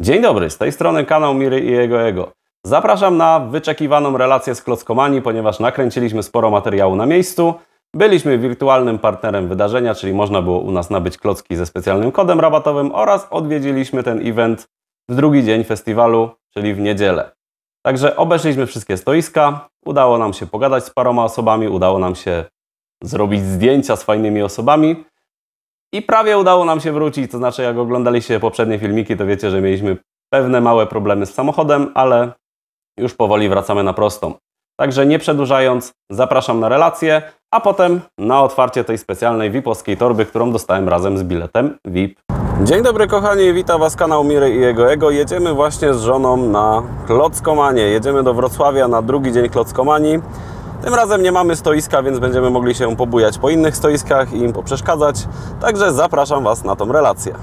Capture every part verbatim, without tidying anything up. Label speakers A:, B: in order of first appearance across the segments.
A: Dzień dobry, z tej strony kanał Miry i jego ego. Zapraszam na wyczekiwaną relację z Klockomanii, ponieważ nakręciliśmy sporo materiału na miejscu. Byliśmy wirtualnym partnerem wydarzenia, czyli można było u nas nabyć klocki ze specjalnym kodem rabatowym oraz odwiedziliśmy ten event w drugi dzień festiwalu, czyli w niedzielę. Także obeszliśmy wszystkie stoiska, udało nam się pogadać z paroma osobami, udało nam się zrobić zdjęcia z fajnymi osobami. I prawie udało nam się wrócić, to znaczy jak oglądaliście poprzednie filmiki, to wiecie, że mieliśmy pewne małe problemy z samochodem, ale już powoli wracamy na prostą. Także nie przedłużając, zapraszam na relację, a potem na otwarcie tej specjalnej V I P-owskiej torby, którą dostałem razem z biletem V I P. Dzień dobry kochani, witam Was kanał Miry i jego ego. Jedziemy właśnie z żoną na Klockomanię. Jedziemy do Wrocławia na drugi dzień Klockomanii. Tym razem nie mamy stoiska, więc będziemy mogli się pobujać po innych stoiskach i im poprzeszkadzać. Także zapraszam Was na tą relację.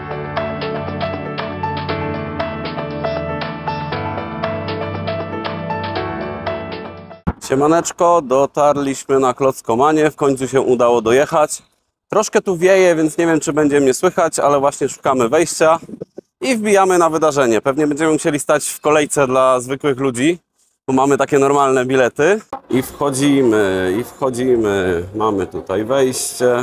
A: Siemaneczko, dotarliśmy na Klockomanię, w końcu się udało dojechać. Troszkę tu wieje, więc nie wiem, czy będzie mnie słychać, ale właśnie szukamy wejścia i wbijamy na wydarzenie. Pewnie będziemy musieli stać w kolejce dla zwykłych ludzi. Tu mamy takie normalne bilety i wchodzimy, i wchodzimy. Mamy tutaj wejście.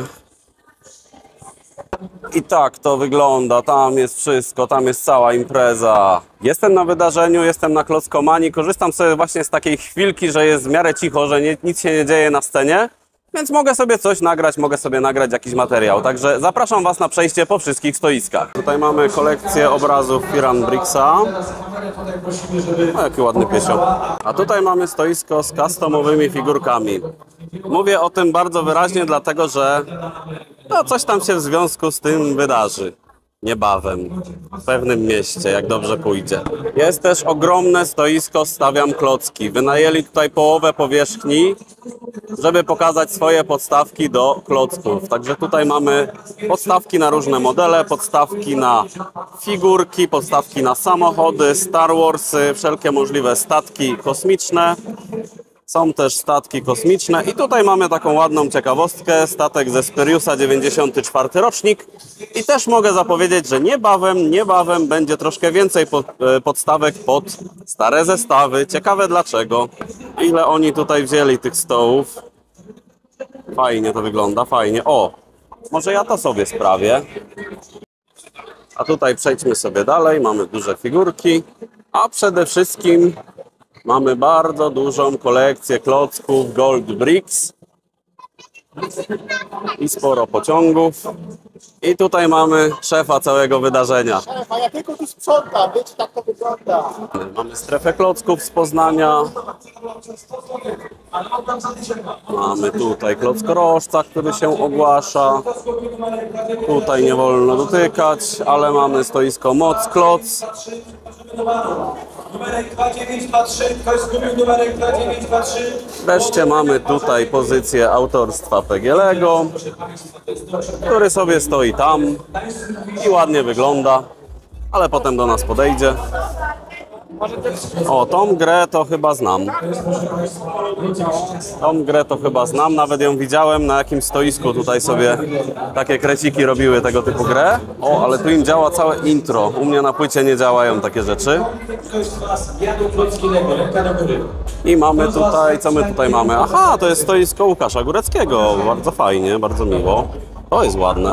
A: I tak to wygląda, tam jest wszystko, tam jest cała impreza. Jestem na wydarzeniu, jestem na Klockomanii, korzystam sobie właśnie z takiej chwilki, że jest w miarę cicho, że nie, nic się nie dzieje na scenie. Więc mogę sobie coś nagrać, mogę sobie nagrać jakiś materiał. Także zapraszam Was na przejście po wszystkich stoiskach. Tutaj mamy kolekcję obrazów Firan Bricksa. O, jaki ładny piesio. A tutaj mamy stoisko z customowymi figurkami. Mówię o tym bardzo wyraźnie, dlatego że no, coś tam się w związku z tym wydarzy. Niebawem, w pewnym mieście, jak dobrze pójdzie. Jest też ogromne stoisko Stawiam Klocki. Wynajęli tutaj połowę powierzchni, żeby pokazać swoje podstawki do klocków. Także tutaj mamy podstawki na różne modele, podstawki na figurki, podstawki na samochody, Star Warsy, wszelkie możliwe statki kosmiczne. Są też statki kosmiczne i tutaj mamy taką ładną ciekawostkę, statek ze Spiriusa, dziewięćdziesiąty czwarty rocznik. I też mogę zapowiedzieć, że niebawem, niebawem będzie troszkę więcej pod, podstawek pod stare zestawy. Ciekawe dlaczego. Ile oni tutaj wzięli tych stołów. Fajnie to wygląda, fajnie. O, może ja to sobie sprawię. A tutaj przejdźmy sobie dalej, mamy duże figurki, a przede wszystkim mamy bardzo dużą kolekcję klocków Gold Bricks i sporo pociągów. I tutaj mamy szefa całego wydarzenia.
B: Szefa, ja tylko tu sprzątam, wiecie, tak to wygląda.
A: Mamy strefę klocków z Poznania. Mamy tutaj klockorożca, który się ogłasza. Tutaj nie wolno dotykać, ale mamy stoisko Moc Kloc.
C: Numerek dwa dziewięć dwa trzy, ktoś zgubił numerek dwa dziewięć dwa trzy.
A: Wreszcie mamy tutaj pozycję autorstwa Pegielego, który sobie stoi tam i ładnie wygląda, ale potem do nas podejdzie. O, tą grę to chyba znam. Tą grę to chyba znam, nawet ją widziałem na jakimś stoisku. Tutaj sobie takie kreciki robiły tego typu grę. O, ale tu im działa całe intro. U mnie na płycie nie działają takie rzeczy. I mamy tutaj, co my tutaj mamy? Aha, to jest stoisko Łukasza Góreckiego. Bardzo fajnie, bardzo miło. To jest ładne.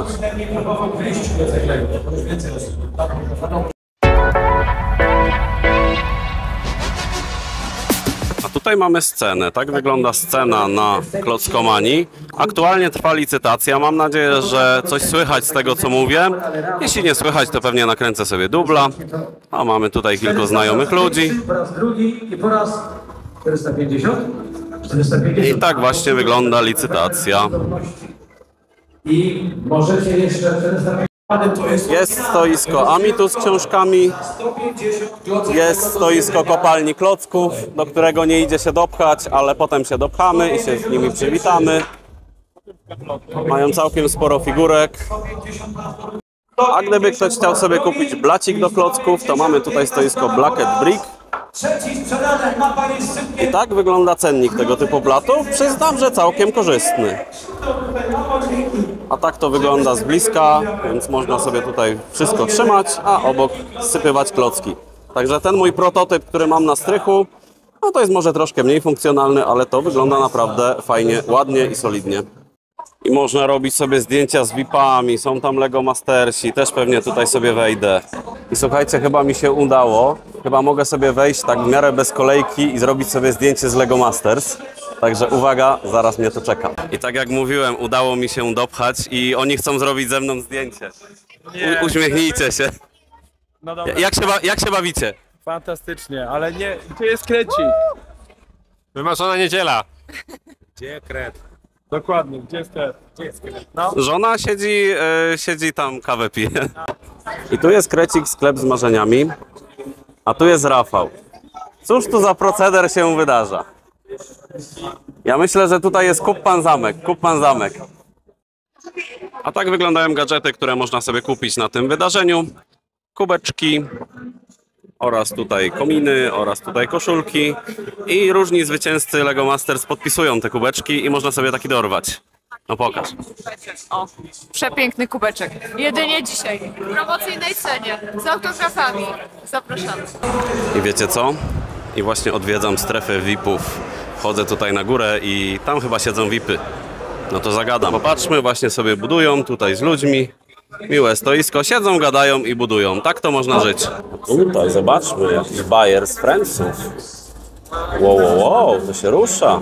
A: A tutaj mamy scenę. Tak wygląda scena na Klockomanii. Aktualnie trwa licytacja. Mam nadzieję, że coś słychać z tego, co mówię. Jeśli nie słychać, to pewnie nakręcę sobie dubla. A mamy tutaj kilku znajomych ludzi.
C: Po raz drugi i po raz czterysta pięćdziesiąt. czterysta pięćdziesiąt.
A: I tak właśnie wygląda licytacja.
C: I możecie jeszcze czterysta pięćdziesiąt.
A: Jest stoisko Amitu z książkami. Jest stoisko kopalni klocków, do którego nie idzie się dopchać, ale potem się dopchamy i się z nimi przywitamy. Mają całkiem sporo figurek. A gdyby ktoś chciał sobie kupić blacik do klocków, to mamy tutaj stoisko Blacket Brick. I tak wygląda cennik tego typu blatów. Przyznam, że całkiem korzystny. A tak to wygląda z bliska, więc można sobie tutaj wszystko trzymać, a obok sypywać klocki. Także ten mój prototyp, który mam na strychu, no to jest może troszkę mniej funkcjonalny, ale to wygląda naprawdę fajnie, ładnie i solidnie. I można robić sobie zdjęcia z V I P-ami, są tam Lego Mastersi, też pewnie tutaj sobie wejdę. I słuchajcie, chyba mi się udało, chyba mogę sobie wejść tak w miarę bez kolejki i zrobić sobie zdjęcie z Lego Masters. Także uwaga, zaraz mnie to czeka. I tak jak mówiłem, udało mi się dopchać i oni chcą zrobić ze mną zdjęcie. U uśmiechnijcie się.
D: No dobra,
A: Jak się, ba jak się bawicie?
D: fantastycznie, ale nie, gdzie jest krecik?
E: Wymarzona niedziela.
D: Gdzie kret? Dokładnie, gdzie jest kret? Gdzie jest kret? No.
A: Żona siedzi, e, siedzi tam, kawę pije. I tu jest Krecik, sklep z marzeniami, a tu jest Rafał. Cóż tu za proceder się wydarza? Ja myślę, że tutaj jest kup pan zamek, kup pan zamek. A tak wyglądają gadżety, które można sobie kupić na tym wydarzeniu. Kubeczki oraz tutaj kominy oraz tutaj koszulki. I różni zwycięzcy Lego Masters podpisują te kubeczki i można sobie taki dorwać. No pokaż.
F: O, przepiękny kubeczek. Jedynie dzisiaj. W promocyjnej cenie. Z autografami. Zapraszamy.
A: I wiecie co? I właśnie odwiedzam strefę V I P-ów. Chodzę tutaj na górę i tam chyba siedzą V I P-y. No to zagadam. Popatrzmy, właśnie sobie budują tutaj z ludźmi. Miłe stoisko, siedzą, gadają i budują. Tak to można żyć. Tutaj zobaczmy, jakiś bajer z Friendsów. Wow, wow, wow, to się rusza.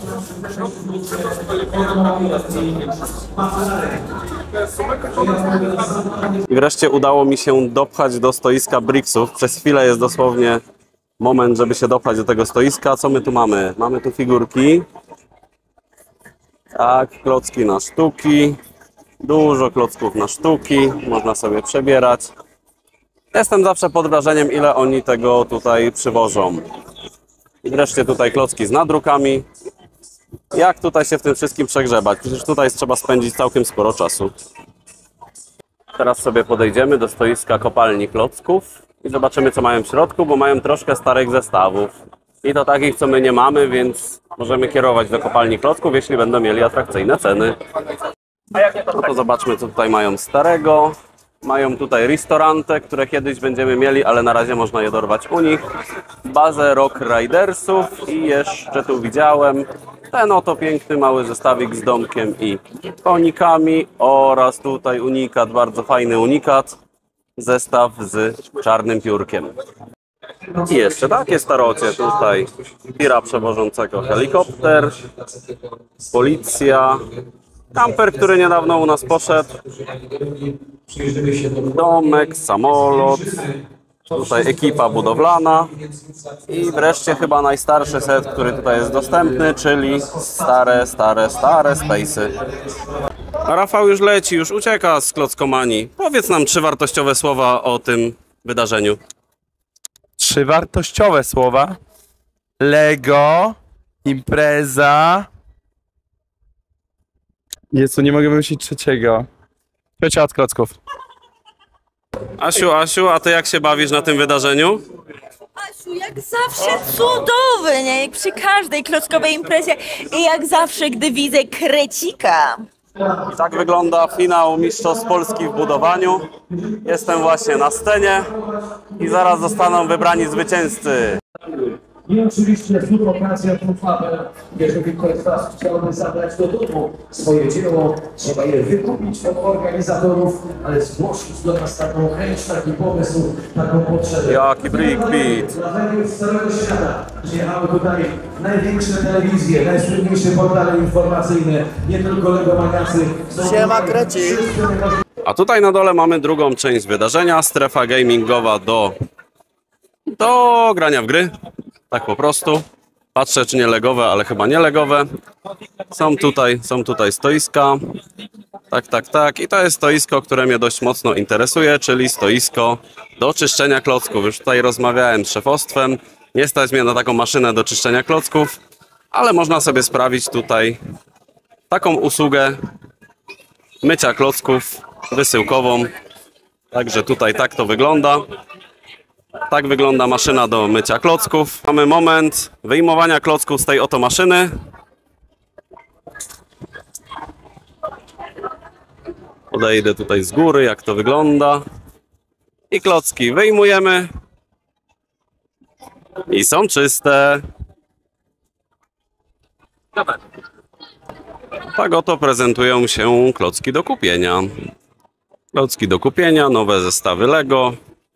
A: I wreszcie udało mi się dopchać do stoiska Bricksów. Przez chwilę jest dosłownie moment, żeby się dopchać do tego stoiska. Co my tu mamy? Mamy tu figurki. Tak, klocki na sztuki. Dużo klocków na sztuki. Można sobie przebierać. Jestem zawsze pod wrażeniem, ile oni tego tutaj przywożą. I wreszcie tutaj klocki z nadrukami. Jak tutaj się w tym wszystkim przegrzebać? Przecież tutaj trzeba spędzić całkiem sporo czasu. Teraz sobie podejdziemy do stoiska kopalni klocków i zobaczymy, co mają w środku, bo mają troszkę starych zestawów. I to takich, co my nie mamy, więc możemy kierować do kopalni klocków, jeśli będą mieli atrakcyjne ceny. No to zobaczmy, co tutaj mają starego. Mają tutaj restaurante, które kiedyś będziemy mieli, ale na razie można je dorwać u nich. Bazę Rock Ridersów i jeszcze tu widziałem ten oto piękny mały zestawik z domkiem i konikami oraz tutaj unikat, bardzo fajny unikat, zestaw z czarnym piórkiem. I jeszcze takie starocie tutaj, tira przewożącego helikopter, policja, kamper, który niedawno u nas poszedł, domek, samolot, tutaj ekipa budowlana i wreszcie chyba najstarszy set, który tutaj jest dostępny, czyli stare, stare, stare Space'y. A Rafał już leci, już ucieka z klockomanii. Powiedz nam trzy wartościowe słowa o tym wydarzeniu.
D: Trzy wartościowe słowa. Lego, impreza. Jezu, nie mogę wymyślić trzeciego. Trzecia od klocków.
A: Asiu, Asiu, a ty jak się bawisz na tym wydarzeniu?
G: Asiu, jak zawsze cudownie, nie? Jak przy każdej klockowej imprezie i jak zawsze, gdy widzę Krecika.
A: I tak wygląda finał Mistrzostw Polski w budowaniu. Jestem właśnie na scenie i zaraz zostaną wybrani zwycięzcy.
C: I oczywiście znów okazja trufamy, jeżeli ktoś z Was chciałby zabrać do domu swoje dzieło, trzeba je wykupić od organizatorów, ale zgłosić do nas taką chęć, taki pomysł, taką potrzebę.
A: Jaki breakbeat.
C: Dlatego z całego świata przyjechały tutaj największe telewizje, najsłynniejsze portale informacyjne, nie tylko legomaniacy.
B: Siema, Krecik.
A: A tutaj na dole mamy drugą część wydarzenia, strefa gamingowa do, do grania w gry. Tak po prostu. Patrzę, czy nie legowe, ale chyba nie legowe. Są tutaj, są tutaj stoiska. Tak, tak, tak. I to jest stoisko, które mnie dość mocno interesuje, czyli stoisko do czyszczenia klocków. Już tutaj rozmawiałem z szefostwem. Nie stać mnie na taką maszynę do czyszczenia klocków, ale można sobie sprawić tutaj taką usługę mycia klocków wysyłkową. Także tutaj tak to wygląda. Tak wygląda maszyna do mycia klocków. Mamy moment wyjmowania klocków z tej oto maszyny. Podejdę tutaj z góry, jak to wygląda. I klocki wyjmujemy. I są czyste. Tak oto prezentują się klocki do kupienia. Klocki do kupienia, nowe zestawy Lego.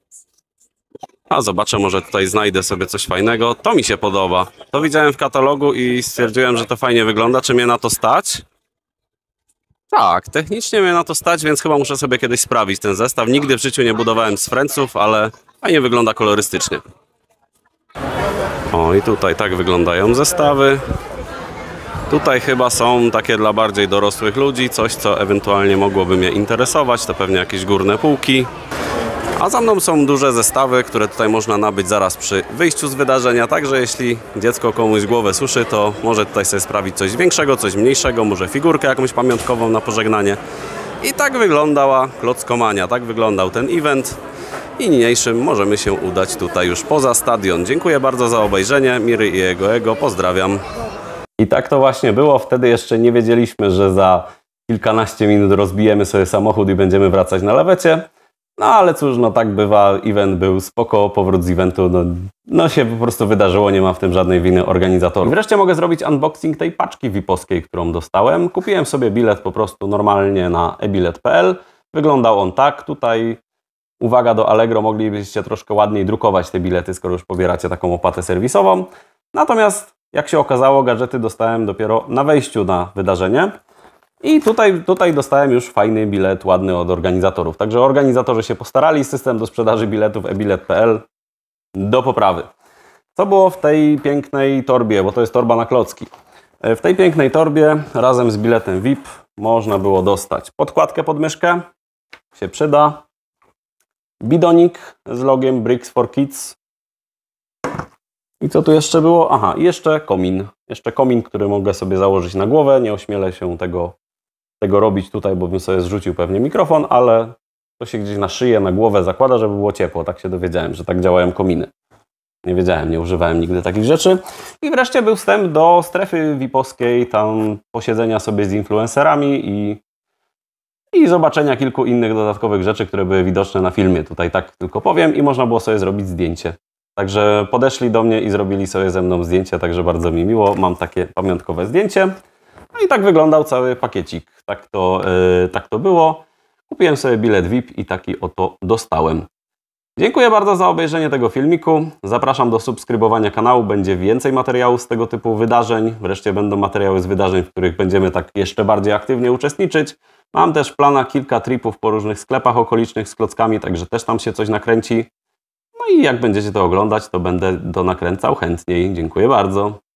A: A zobaczę, może tutaj znajdę sobie coś fajnego. To mi się podoba. To widziałem w katalogu i stwierdziłem, że to fajnie wygląda. Czy mnie na to stać? Tak, technicznie mnie na to stać, więc chyba muszę sobie kiedyś sprawić ten zestaw. Nigdy w życiu nie budowałem z Friendsów, ale fajnie wygląda kolorystycznie. O, i tutaj tak wyglądają zestawy. Tutaj chyba są takie dla bardziej dorosłych ludzi, coś co ewentualnie mogłoby mnie interesować, to pewnie jakieś górne półki. A za mną są duże zestawy, które tutaj można nabyć zaraz przy wyjściu z wydarzenia, także jeśli dziecko komuś głowę suszy, to może tutaj sobie sprawić coś większego, coś mniejszego, może figurkę jakąś pamiątkową na pożegnanie. I tak wyglądała klockomania, tak wyglądał ten event. I niniejszym możemy się udać tutaj już poza stadion. Dziękuję bardzo za obejrzenie, Miry i jego ego, pozdrawiam. I tak to właśnie było, wtedy jeszcze nie wiedzieliśmy, że za kilkanaście minut rozbijemy sobie samochód i będziemy wracać na lawecie. No ale cóż, no tak bywa, event był spoko, powrót z eventu, no, no się po prostu wydarzyło, nie ma w tym żadnej winy organizatorów. I wreszcie mogę zrobić unboxing tej paczki V I P-owskiej, którą dostałem. Kupiłem sobie bilet po prostu normalnie na e bilet kropka p l. Wyglądał on tak, tutaj uwaga do Allegro, moglibyście troszkę ładniej drukować te bilety, skoro już pobieracie taką opłatę serwisową. Natomiast jak się okazało, gadżety dostałem dopiero na wejściu na wydarzenie. I tutaj, tutaj dostałem już fajny bilet, ładny od organizatorów. Także organizatorzy się postarali, system do sprzedaży biletów e bilet kropka p l do poprawy. Co było w tej pięknej torbie, bo to jest torba na klocki. W tej pięknej torbie razem z biletem V I P można było dostać podkładkę pod myszkę, się przyda, bidonik z logiem Bricks for Kids. I co tu jeszcze było? Aha, i jeszcze komin. Jeszcze komin, który mogę sobie założyć na głowę. Nie ośmielę się tego, tego robić tutaj, bo bym sobie zrzucił pewnie mikrofon, ale to się gdzieś na szyję, na głowę zakłada, żeby było ciepło. Tak się dowiedziałem, że tak działają kominy. Nie wiedziałem, nie używałem nigdy takich rzeczy. I wreszcie był wstęp do strefy V I P-owskiej, tam posiedzenia sobie z influencerami i, i zobaczenia kilku innych dodatkowych rzeczy, które były widoczne na filmie. Tutaj tak tylko powiem i można było sobie zrobić zdjęcie. Także podeszli do mnie i zrobili sobie ze mną zdjęcie, także bardzo mi miło. Mam takie pamiątkowe zdjęcie. No i tak wyglądał cały pakiecik. Tak to, yy, tak to było. Kupiłem sobie bilet V I P i taki oto dostałem. Dziękuję bardzo za obejrzenie tego filmiku. Zapraszam do subskrybowania kanału. Będzie więcej materiałów z tego typu wydarzeń. Wreszcie będą materiały z wydarzeń, w których będziemy tak jeszcze bardziej aktywnie uczestniczyć. Mam też w planach kilka tripów po różnych sklepach okolicznych z klockami, także też tam się coś nakręci. No i jak będziecie to oglądać, to będę to nakręcał chętniej. Dziękuję bardzo.